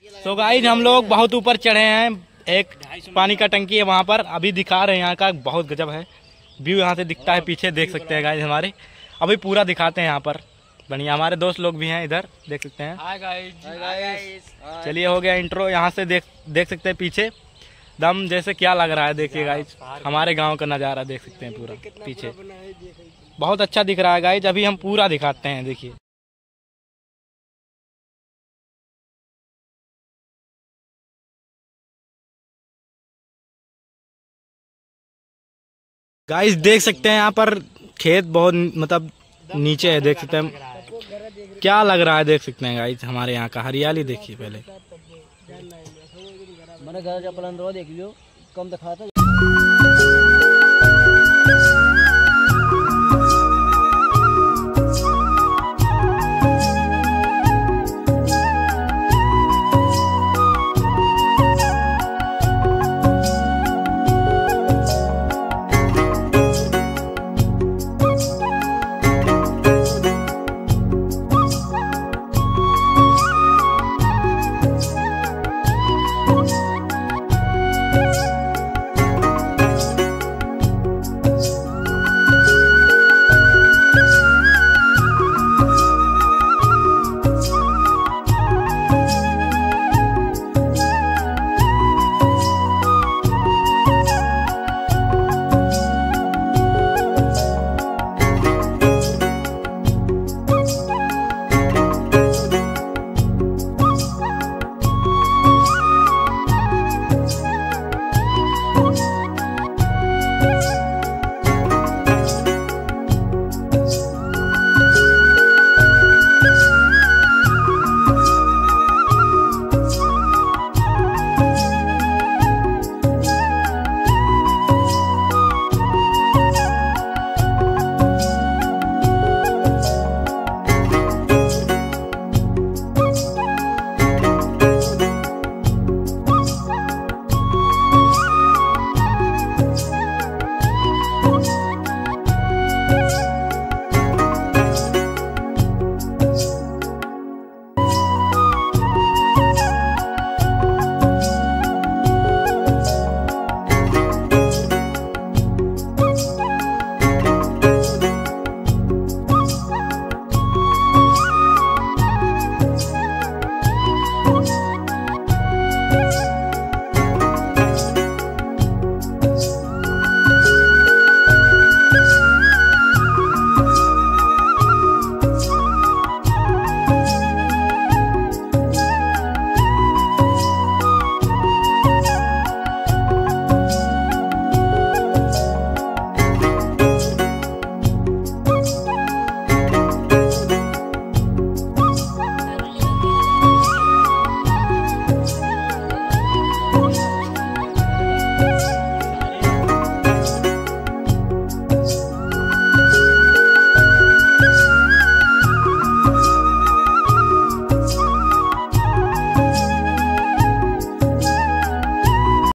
तो गाइस हम लोग बहुत ऊपर चढ़े हैं, एक पानी का टंकी है वहाँ पर, अभी दिखा रहे हैं। यहाँ का बहुत गजब है व्यू, यहाँ से दिखता है, पीछे देख सकते हैं गाइस हमारे। अभी पूरा दिखाते हैं यहाँ पर, बढ़िया। हमारे दोस्त लोग भी हैं इधर, देख सकते हैं। Hi guys. चलिए हो गया इंट्रो। यहाँ से देख सकते हैं पीछे दम जैसे क्या लग रहा है, देखिए गाइस हमारे गाँव का नज़ारा देख सकते हैं पूरा पीछे, बहुत अच्छा दिख रहा है गाइस। अभी हम पूरा दिखाते हैं, देखिए। गाइस देख सकते हैं यहाँ पर खेत बहुत मतलब नीचे है, देख सकते हैं क्या लग रहा है, देख सकते हैं गाइस हमारे यहाँ का हरियाली देखिए। पहले मैंने घर देख लियो कम दिखा था।